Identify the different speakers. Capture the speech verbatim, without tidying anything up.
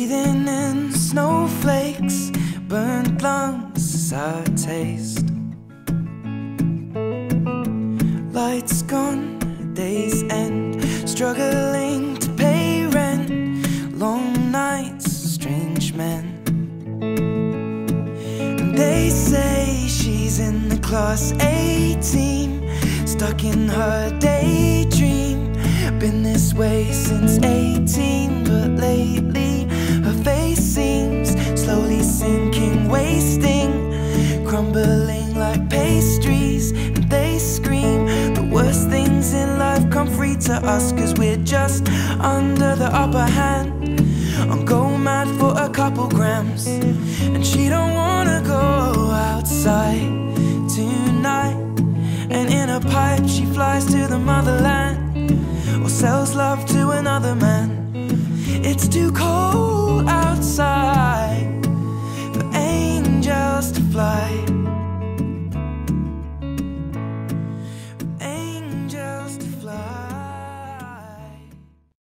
Speaker 1: Breathing in snowflakes, burnt lungs as I taste. Lights gone, days end, struggling to pay rent. Long nights, strange men. And they say she's in the class A team, stuck in her daydream. Been this way since eighteen, but lately her face seems slowly sinking, wasting, crumbling like pastries. And they scream the worst things in life come free to us, cause we're just under the upper hand. I'm go mad for a couple grams, and she don't wanna go outside tonight. And in a pipe she flies to the motherland, or sells love to another man. It's too cold